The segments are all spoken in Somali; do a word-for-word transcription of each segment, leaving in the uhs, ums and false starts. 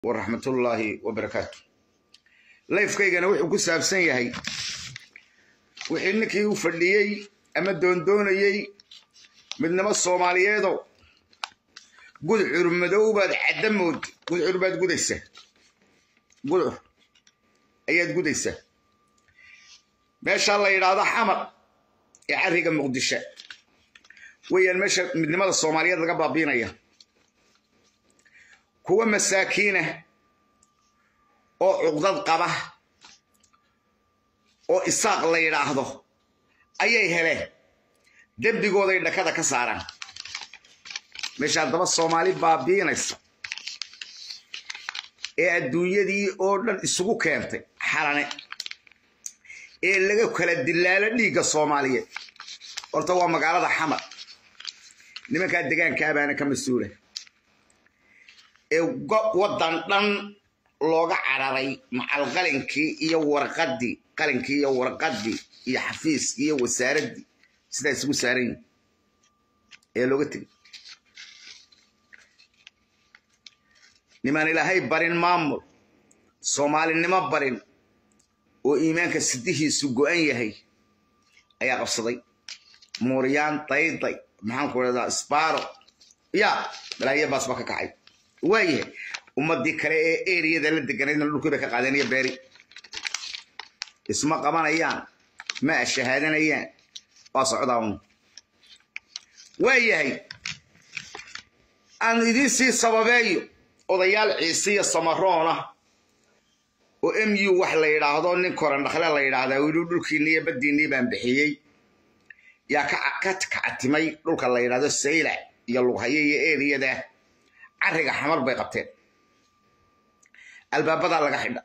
ورحمة الله وبركاته. لايف كيغانا وحو كسابسن يحي وحي نكي u fadhiyay ama doondoonayay midnimo Soomaaliyeedo gud xurmadow baad cadamood gud xurbaad gudaysa gud ayaad gudaysa meesha la yiraahdo xamar ee ariga Muqdisho wayaan meesha midnimada Soomaaliyeed laga baabiinaya kuwa masaakiina oo uqdad qaba oo isaaq la yiraahdo ayay heleen dembigooda dhakada ka saaran meesha daba Soomaali baabiinaysa ee adduunyadii oo dhan isugu keentay xalane ee laga kala dilaala dhiiga Soomaaliyeed horta waa magaalada xamar nimanka deegaanka abaana ka masuula ee wadan dhan looga cararay macal qalinkii iyo warqadii qalinkii iyo warqadii iyo xafiiskii iyo wasaaradii sida isugu saaran ee looga tagay niman ilaahay barin maamul Soomaalinimo barin oo iimaanka sidihiisu go'an yahay ayaa qabsaday mooriyaan tayday maxaan ku radaa isbaaro ya balaaye baas ba ka kacay waaye ummadii kale ee area-da la deganayna dhulkooda ka qaadanaya beeri isma qabanayaan ma shahaadanayaan waa socdaan waayahay aan idin si sababeeyo odayaal ciisiya samaroona oo M U wax la yiraahdo nin koran dhaxla la yiraahdo wiil dhulkiina badiinii baan bixiyay yaa ka ka kactimay dhulka la yiraahdo Sayla iyo Lughaya iyo area-da ariga xamar bay qabteen albaabada laga xidha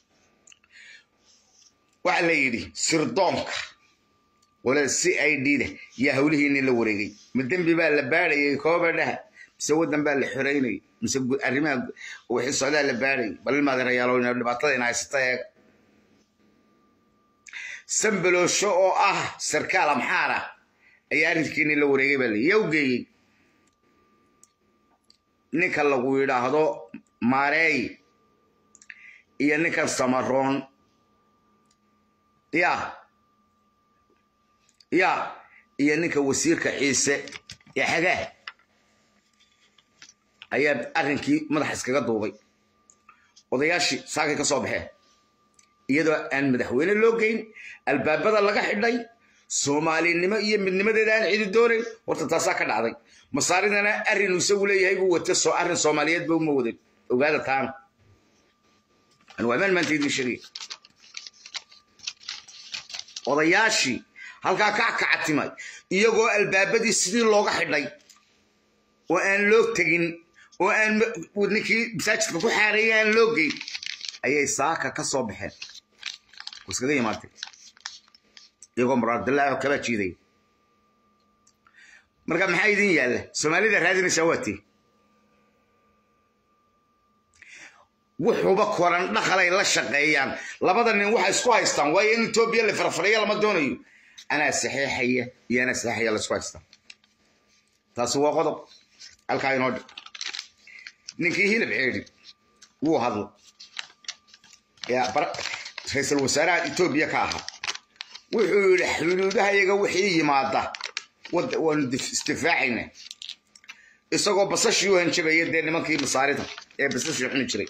waxa la yiri sirdoonka wala C I D ya hawlihiina la wareegay midambi baa la baarayay koobadaha mise wadan baa la xoreynay mise arrimaha wixii socdaa la baaray bal ma darayaalo in dhibaatada in haystay sambalosho oo ah sarkaal amxaara ayaa arrinkiina la wareegay baa la yowgeeyay ninka lagu yiraahdo Maarey iyo ninka Samaroon ya ya iyo ninka wasiirka Ciise ee xagaa ayaa arrinkii madax iskaga duubay odayaashii saaka ka soo baxay iyadoo aan madaxweyne loo geyn albaabada laga xidhay Soomaalinimo iyo midnimadeeda aan cidi doorin horta taasa ka dhacday masaaridana arrin isagu leeyahay buu wata soo arrin Soomaaliyeed buu ma waday ogaada taan an waaman man tidin shiri odayaashii halka ka kactimay iyagoo albaabadii sidii looga xidhay oo aan loo tagin oo aan wadnikii masaajidka ku xaarayaan loo geey ayay saaka ka soo baxeen iskaga yimaatay iyagoo maraadilaa kala jiiday marka maxay idin yaala Soomaalida raadinaysa waati wuxuuba koran dhaxalay la shaqeeyaan labada nin waxa isku haystaan way in Itoobiya la farfariyo lama doonayo ana saxiixaya iyo ana saxiixaya la isku haystaan taas waa qodob halka inoo ninkii hilib ceedi wuu hadlo ya bar ra'iisul wasaaraha Itoobiya ka ahaa wuxuu yiri xuduudaha iyaga wixii yimaada wad wan istifaacina isagoo basashiyo hanjabay dee nimankii masaarida ee basashiyo xun jiray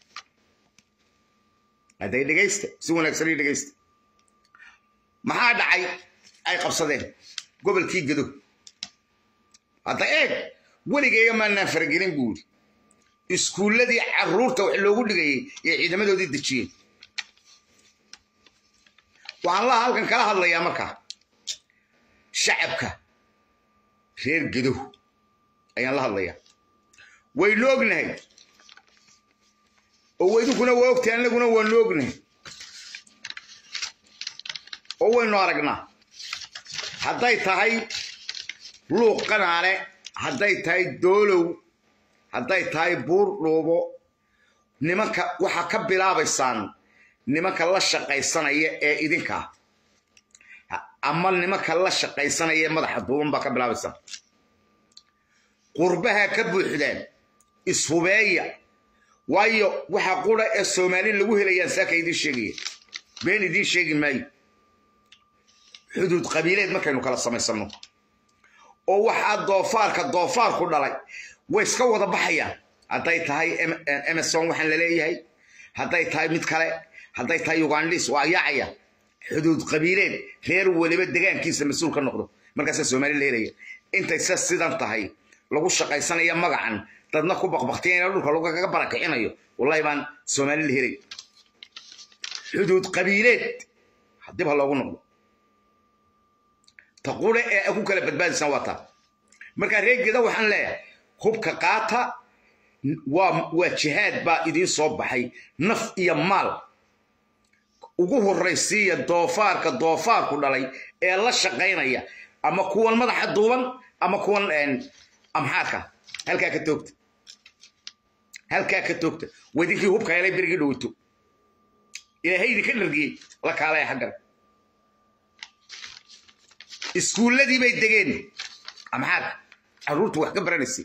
haday dhageysta si wanaagsan dhageysta maxaa dhacay ay qabsadeen gobolkii Gedo hadda eeg waligeeyo ma aan fargelin buuri iskuuladii caruurta wax loogu dhigay ee ciidamadoodii dajiyeen waxaan la halkan kala hadlayaa marka shacabka reer Gedo ayaan la hadlayaa way loognahay oo waydukuna waa ogtaan laguna waa loognahay oo waynu aragnaa hadday tahay luuq qanaale hadday tahay doolow hadday tahay buur dhoobo nimanka waxa ka bilaabaysaan nimanka la shaqaysanaya ee idinka ama nimanka la shaqaysanaya madaxa duuban ba ka bilaabaysan qurbaha ka buuxdeen ishubeeya waayo waxa qura ee Soomaali lagu helayaan saakaydi sheegay been idin sheegi maayo xuduud qabiileed markaynu kala samaysano oo waxa doofaarka doofaar ku dhalay way iska wada baxayaan haday tahay Emerson waxaan la leeyahay haday tahay mid kale haday tahay Ugandis waa yaacaya xuduud qabiileed reer waliba deegaankiisa mas'uul ka noqdo markaas Soomaali leeyahay intay sidan tahay lagu shaqaysanaya magacan dadna ku baqbaqtiyeen dhulka lagu kaga barakicinayo wallahi baan Soomaali leeyahay xuduud qabiileed hadii ba loogu noqdo taqoole ee ku kala badbaadsan wata marka reegida waxaan leeyahay hubka qaata waa waa jihaad baa idin soo baxay naf iyo maal ugu horeysiya doofaarka doofaarku dhalay ee la shaqeynaya ama kuwan madaxa duuban ama kuwan een amxaarka halka ka toogta halka ka toogta wadinkii hubka helay birigi dhowto ilaahay ka dhargiyay la kaalay xaggan iskuuladii bay degeen amxaarka caruurtu wax ka baranaysi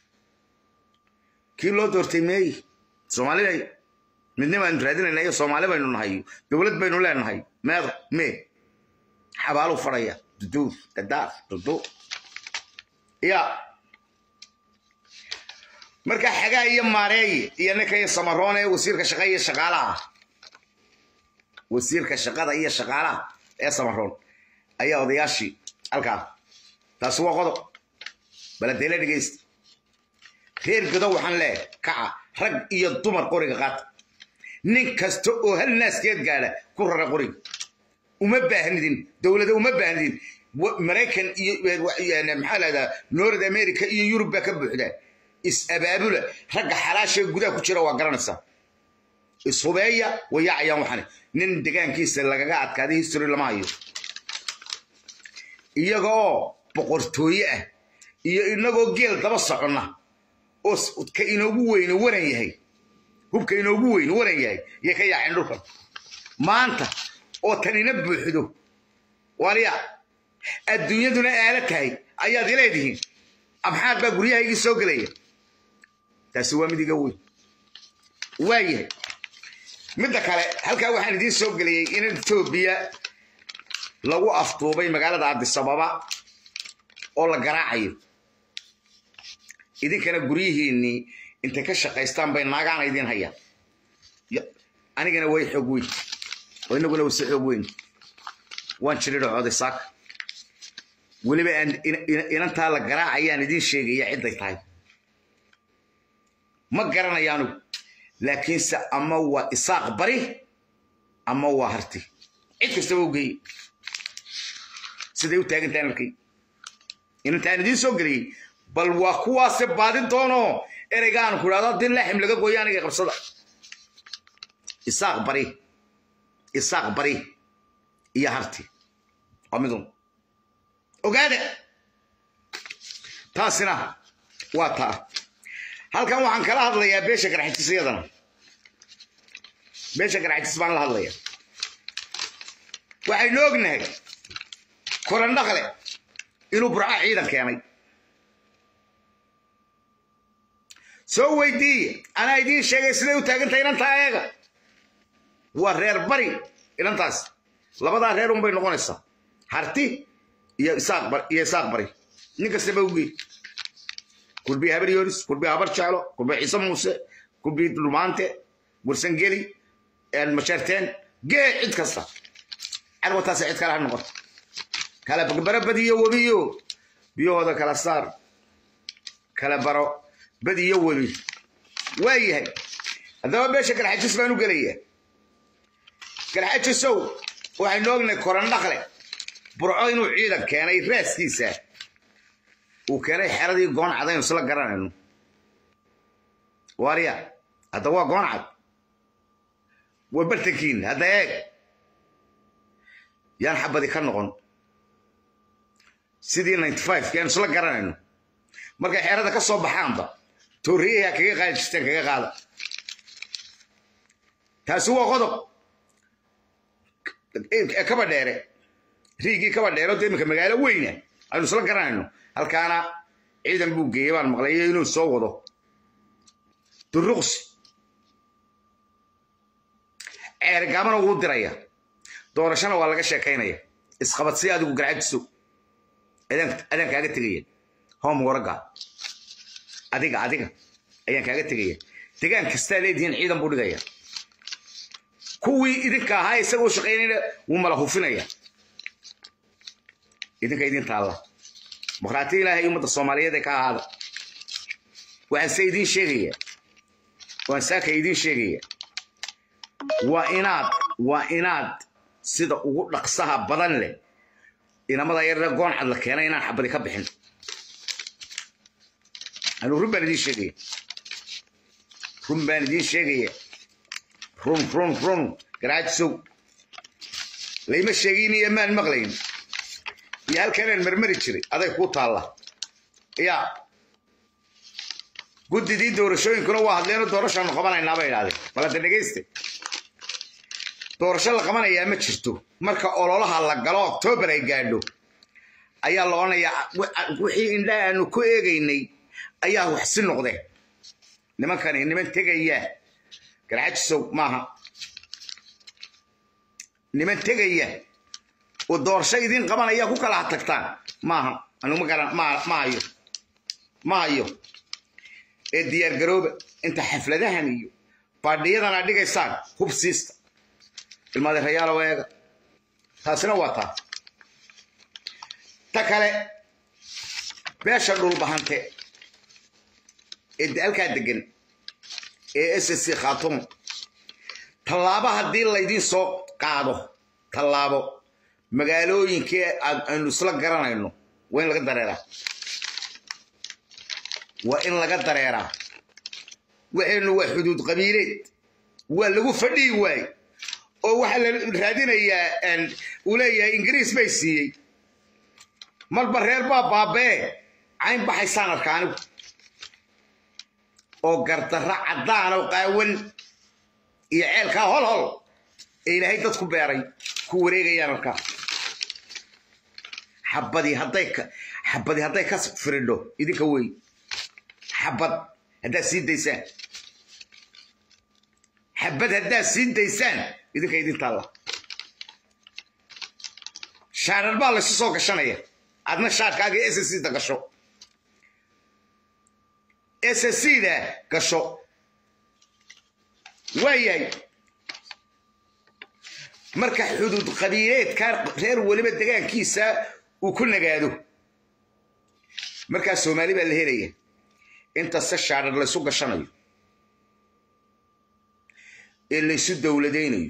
kii loo doortay meey Soomaaliya midnimo aan raadinaynayo Soomaali baynu nahay dawlad baynu leenahay meed me xabaalu faraya duduuf dadaaf dudu ya marka xagaa iyo maareey iyo nakay samaroon ee wasiirka shaqada iyo shaqaalaha wasiirka shaqada iyo shaqaalaha ee samaroon ayaa odayaashii halka taas waa qodob baladeena dhigeysta reer gado waxaan leeyahay kaca rag iyo dumar qoriga qaata nin kasta oo hal naaskeed gaala ku rara qoriga uma baahnidin dawladda uma baahnidin Mareykan iyo maxaa la yiraahdaa North America iyo Europe ka buuxda is abaabula ragga xalaasha gudaha ku jira waa garanaysaa ishubeeya wayacayaan waxan nin deegaankiisa lagaga adkaaday history lama hayo iyagoo boqortooye ah iyo inagoo geel daba soconna oo ka inoogu weyn waran yahay hubka inoogu weyn waran yahay iyo ka yaacin dhulka maanta oo tanina buuxdo waliya adduunyaduna aala tahay ayaad ileedihiin amxaad baa guryahaygii soo galaya taasi waa midiga weyn waayahay midda kale halkaa waxaan idiin soo geliyey in Itoobiya lagu afduubay magaalada Addis Ababa oo la garaacayo idinkana guryihiinni inta ka shaqaystaan bay naagaan idin hayaan anigana way xoog weyn oo inaguna wasi xoog weyn waan jiray cooday saak waliba inantaa la garaacayaan idin sheegaya ciday tahay ma garanayaanu laakiin sa ama waa isaaq bari ama waa harti cid kasta oo geey sidii u taagan taanarkii intaan idin soo galay bal waa kuwaas baadin doono ereygaan ku raado din laxim laga gooyaaniga qabsada isaaq bari isaaq bari iyo harti amidun ogaade taasina waa taa halkan waxaan kala hadlayaa beesha garxajisiyadana beesha garxajis baan la hadlayaa waxay noognahay koran dhaqle inuu burca ciidan keenay soo weydii ana idin sheegay sidee u taagantahay inanta ayaga waa reer bari inantaas labada reer un bay noqonaysaa harti iyo isaaq bari iyo isaaq bari nin kasta ba ugi kulbi habar yoris kulbi habar jaalo kulbi ciise muuse kulbi dulmaante bursangeli el masharteen gee cid kasta arwa taas cid kala noqoto kala bagbara badiyo wabiyo biyooda kala saar kala baro badiyo wabi waayahay hadaba beesha kala xajis baan u galaya kala xajisow waxay noognay koran dhaqle burco inuu ciidan keenay raaskiisa uu keenay xeradii goon cadayn isla garanayno wariya hada waa goon cad waa bartankiin hada eeg yaan xabadi ka noqon sidii ninety-five keen isla garanayno markay xerada ka soo baxaanba tooriyaha kaga qaadi jirteen kaga qaada taasi waa qodob kaba dheere riigii kaba dheero deemka magaalo weyna aynu isla garanayno halkaana ciidan buu geeyay baan maqlay inuu soo wado duruqsi ceergaamana ugu diraya doorashana waa laga sheekaynaya isqabad si adigu garcadso adan adan kaaga tagaya hom waraga adiga adiga ayaan kaaga tagaya deegaan kasta leediin ciidan buu dhigaya kuwii idinka ahaa isagoo shaqeynayna wuu mala hufinaya idinka idin taala muqraati ilaahay ummadda Soomaaliyeed ka ahaada waxaan sayidin sheegaya waan saaka idin sheegaya waa inaad waa inaad sida ugu dhaqsaha badan leh inamada yar goon cad la keenay inaan xabadi ka bixin anu run baan idin sheegaya run baan idin sheegaya run run run garaajso layma sheegin iyo maan maqlayn iyo halkan marmari jiray aday ku taala ya gudidii doorashooyinkuna waa hadleeno doorasho qabanayna bay ilaaday wala dhageyste doorasho la qabanaya ma jirto marka ololaha la galo October ay gaadho ayaa la onayaa wixii indhaanu ku eegaynay ayaa wax si noqday nimankan niman tegaya garaajiso maaha niman tegaya oo doorasho idin qabanaya ku kala tagtaan maaha anu ma garan ma maayo maayo ee diyaar garooba inta xafladahan iyo baadhiyadana dhigaysaan hubsiista ilmaade rayaal weega taasina waa taa ta kale beesha dhul bahante ee dalka degan ee S S C Khartoum tallaabo haddii la idin soo qaado tallaabo magaalooyinkii aanu isla garanayno waa in laga dareeraa waa in laga dareeraa waxaynu waa xuduud qabiileed waa lagu fadhii waay oo waxa la raadinayaa uu leeyahay Ingiriis bay siiyay marba reer baa baabee cayn baxaysaan arkaan oo gardarra cadaan oo qaawan iyo ceelka hol hol ilaahay dadku beeray ku wareegayaan arkaa xabadi haday ka xabadi haday ka firidho idinka way xabad hadaa sii daysaan xabad hadaa sii daysaan idinka idin taala shaarar baa la soo gashanaya adna shaarkaaga S S C da gasho S S C da gasho waayay marka xuduud qabiileed ka reer waliba deegaankiisa uu ku nagaado marka Soomaali baa la helaya inta shaarar la soo gashanayo ee la isu dawladeynayo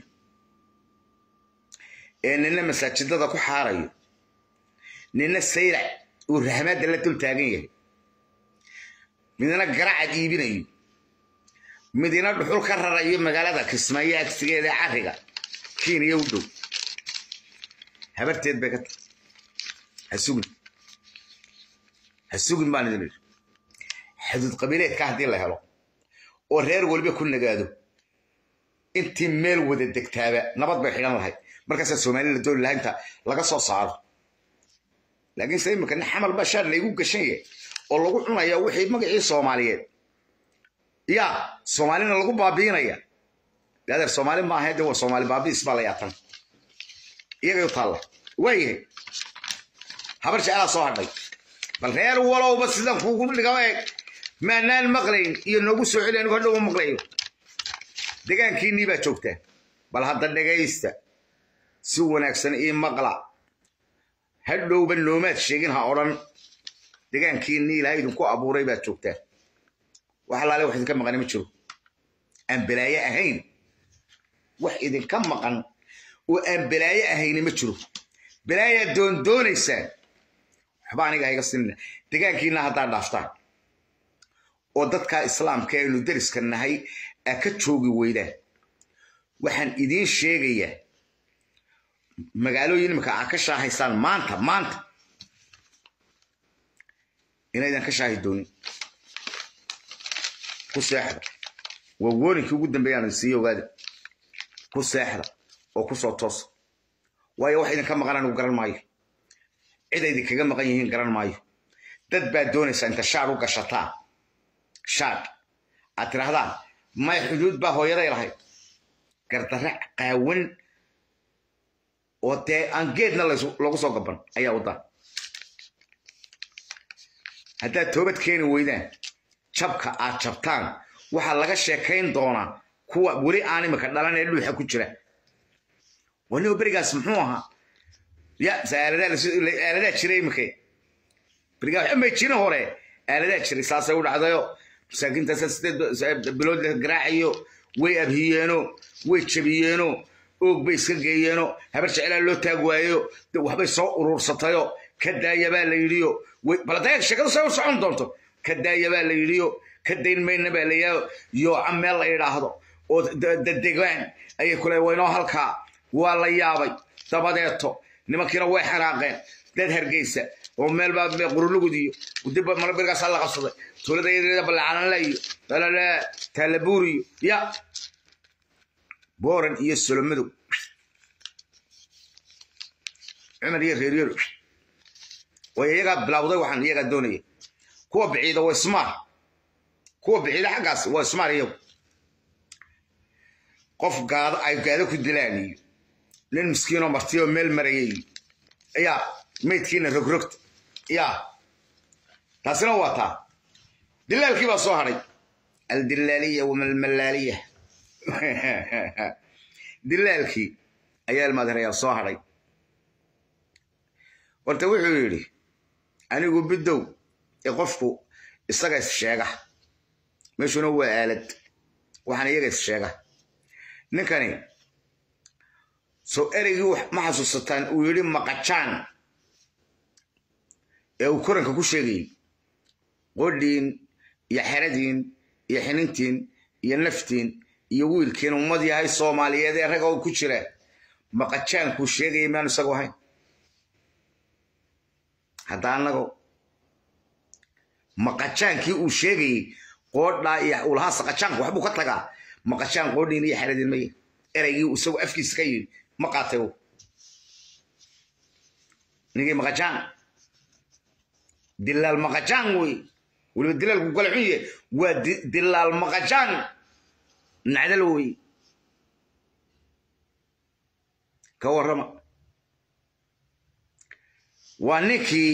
ee nina masaajidada ku xaarayo nina sayra uu rahmada la dul taagan yahay midna garaac iibinayo midna dhuxul ka rarayo magaalada Kismaayo agtigeeda Afrika Kenya u dhow habarteed bay ka hasugin hasugin baan idin xuduud qabiileed ka hadii la helo oo reer waliba ku nagaado intii meel wada degtaaba nabad bay xiran lahayd markaas Soomaaliya doon lahaynta laga soo saaro laakiin say markan xamal bashar la igu gashay oo lagu cunayo wixii magacii Soomaaliyeed ya Soomaalina lagu baabiinaya dadar Soomaali ma ahayd oo Soomaali baabiis baa la yaatan iyaga taala way habar jecel soo hadhay bal reer walowba sidan kuugu dhigay ma naan maqlayn iyo nagu soo celin ka dhow maqlayo deegaankiinii baa joogtaa bal hadda dhageysta si wanaagsan ee maqla hadhowba noomaad sheegin ha oran deegaankiinii ilaahay idinku abuuray baa joogtaa waxa la leeyahay wax idinka maqan ma jiro aan balaaye ahayn wax idinka maqan oo aan balaaye ahayn ma jiro balaaye doon doonaysa waxba aniga iga sinna deegaankiina hadda dhaaftaan oo dadka islaamka ee dariska nahay ka joogi weydaan waxaan idin sheegayaa magaalooyin imika ka shaahaysaan maanta maanta inaydan ka shaahi doonin ku seexda waa warkii ugu dambeeyay si ogaada ku seexda oo ku soo toos waayo wax idin ka maqan uu garan maayo cid idin kaga maqan yihiin garan maayo dad baa doonaysa inta shaar u gashataa shaar aad tirahdaan ما حدود بهويدا يلهي قردرع قاون وتي أنجدنا لو سوق بن أي وضع هذا توبت كين ويدان شبكة أشبتان وحلاقة شكين دونا كوا ولي أنا مكدلان يلو حكوشرة ونو بريجا سمحوها يا سألنا سألنا شري مكي بريجا أما يشينا هوري أنا شري ساسة ولا عضيو ساكن تسست بلود الجراعيو ويأبهيانو ويتشبيانو وبيسكجيانو هبرش على لو تاجوايو وهبي صو رورستايو كدا يبال ليريو بلدك شكل سو سعون دونتو كدا يبال ليريو كدين مين باليو يو عمل يراهدو oo daddegaan ay kula weyno halka waa la yaabay dabadeeto nimankina way xaraaqeen dad hargeysa oo meel baad me qurulugudiyo dib mar birgaas la qabsaday tuuladayda balaacan layo la talaburiyo ya booran iyo sulmadu عمر يغيريرو ويغا بلاوده waxaan iyaga doonay kuwa biciida way smart kuwa biciida xagaas way smart iyo qof gaad ay gaado ku dilaaniyo nin miskiino martiyo meel marayay ayaa meedkiina rogrogt ya taasina wata dilaalkii baa soo haray al dilaaliya wa mal malaliya dilaalkii ayaa ilmaadariya soo haray warta wuxuu yiri anigu bidow ee qofku isaga is sheega meeshuna waa aalad waxaan iyaga is sheega ninkani soo ereygu ma xasuusataan uu yiri maqacaan ee uu koranka ku sheegay qodin iyo xeradin iyo xinintiin iyo naftiin iyo wiilkeen ummad yahay Soomaaliyeed ee rag oo ku jira maqacaan ku sheegay maan isagu ahayn هدانغو مقاشانكي uu sheegay qoodha iyo ulaha saqachaanku waxbu ka tagaa maqashaan qoodhin iyo xaradin may eraygi uu soo afkiis ka yiri ma qaatayo nigi maqashaan dilal maqashaan way wala dilal ku kala xiyay waa dilal maqashaan nacdal way ka warrama وانكي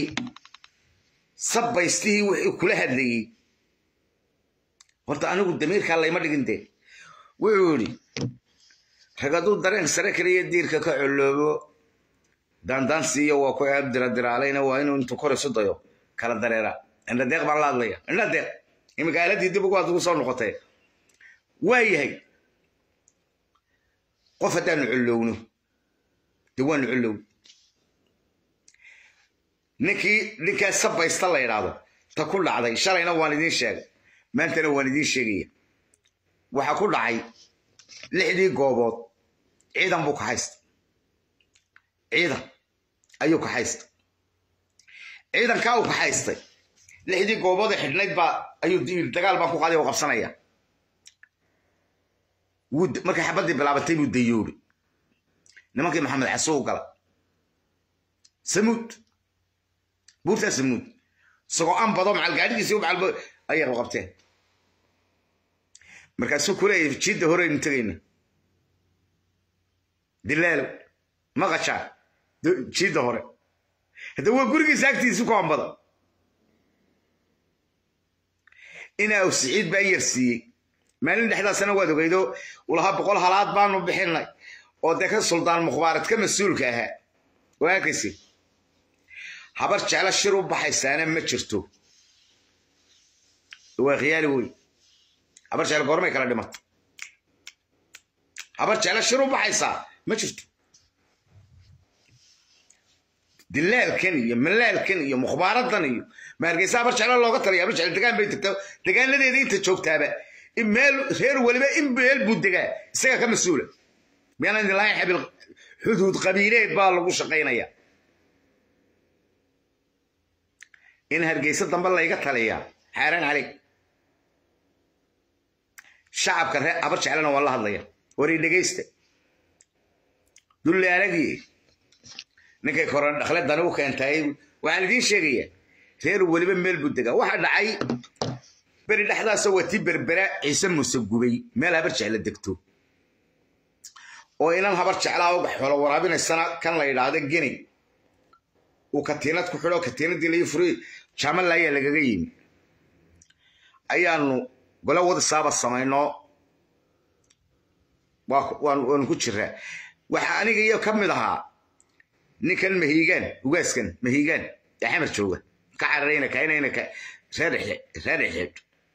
صبيستي وكل هذي قلت انا قلت دمير كان لي ما دغنتي ويوري رغدو درين سركري دير كعلوبو دان دان سي waa ku aad dira dira alayna waa inuu inta kor isu dayo kala dareera inda deeq baan la hadlaya inda deeq imagaaladii dib ugu aad ugu soo noqotay waayahay qof hadaan culowno diwaan culow ninkii ninka sabaysta la yiraahdo ta ku dhacday shalayna waan idin sheegay maantana waan idin sheegay waxa ku dhacay lixdii goobood ciidan buu ka haysta ciidan ayuu ka haysta ciidan ka uu ka haystay lixdii goobood xidhnayd ba ayuu dagaal baan ku qaaday oo qabsanaya wud markay xabadii bilaabatay buu dayuuri nimankii maxamed xasuuq gala samud بورتا سمود سو ام بدو مع القاعديسي ومع الب اي رقبتين مركاسو كوري جيد هوري نتغينا دلال ما غشا جيد هوري هذا هو غورغي ساكتي سو كون بدو انا وسعيد بايرسي مالين دحدا سنواد وغيدو ولها بقول حالات بانو بخيناي oo dadka sultaan mukhbaaradka mas'uulka ah waa kasi habar jecel shiru baxaysaana ma jirto waa khiyaali way habar jecel goormay kala dhimato habar jecel shiru baxaysa ma jirto dilaalkan iyo malaalkan iyo mukhbaaradan iyo maargeysa habar jecel looga taliya habar jecel degaan bay tagto degaanadeeda inta joogtaaba imeel reer waliba in beel budiga isaga ka mas'uula miyana ilaahay xabil xuduud qabiileed baa lagu shaqeynaya in hargeysa dambe la iga taliya xaaran cali shacabka reer abar jecelna waa la hadlaya wari dhageysta dullaanagi ninkay koran dhakhladana u keentay waxaan idin sheegaya reer waliba meel budiga waxa dhacay bari dhaxdaas wati berbera ciise muuse gubay meel abar jecel degto oo inaan habar jeclaa uga xoolo waraabinaysana kan la yidhaahdo geni uu katiinad ku xidho katiinadii laga furay jamal ayaa lagaga yimi ayaanu gola wada saaba samayno waan ku jiraa waxa aniga iyo ka mid ahaa ninkan mahiigaan ugaaskan mahiigaan ee xamar jooga ka cararayna kaynayna ka reer reer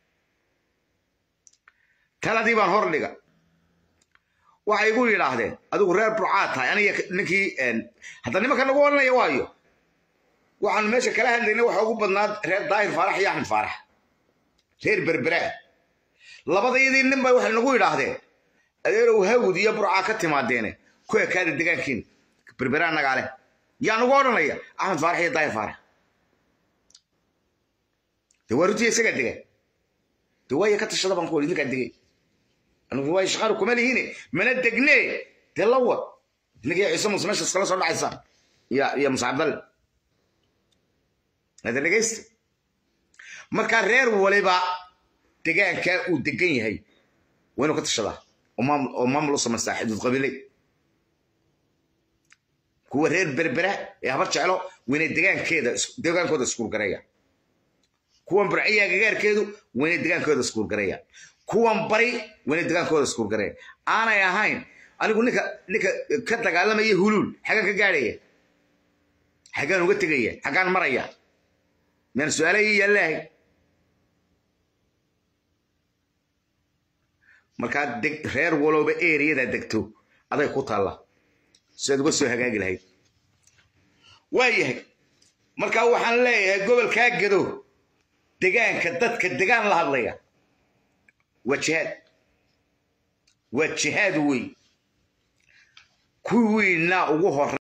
taladii baan hor dhiga waxay igu yiraahdeen adigu reer burcaad tahay aniga ninkii hadda nimanka nagu oranaya waayo waxaan meesha kala hadlaynay waxa ugu badnaa reer daahir faarax iyo axmed faarax reer berbera labadayadii nin bay waxay nagu yiraahdeen adeerow hawd iyo burca ka timaadeene ku ekaada deegaankiin berbera nagaale yaa nagu oranaya axmed faarax iyo daahir faarax دورتي سجدة دوايا كتشرب بنقول إنك قدي أنا دوايا شغال كمالي هنا من الدجنة تلوى نجي عصام وسماش خلاص ولا عصام يا يا مصعب بل هذا اللي جست ما كان رير ولا بقى تجان كا ودجني هي وينو كتشرب ومام ومام لص مساحد القبيلة هو رير بربرة يا برش على وين الدجان كده دجان كده سكول قرية kuwan burciya gagaarkeedu wayna deegaankooda iskuul gareeyaan kuwan bari wayna deegaankooda iskuul gareeyaan aanay ahayn anigu ninka ninka ka dagaalamaya hulul xagan ka gaaraya xagan uga tagaya xagan maraya meel su'aalay yallaahay marka reer walooba area degto aday ku taala sida uga soo hagaagi lahayd waayahay marka waxaan leeyahay gobolka Gado deegaanka dadka deegaan la hadlaya wajihaad wajihaad way kuwiina ugu hor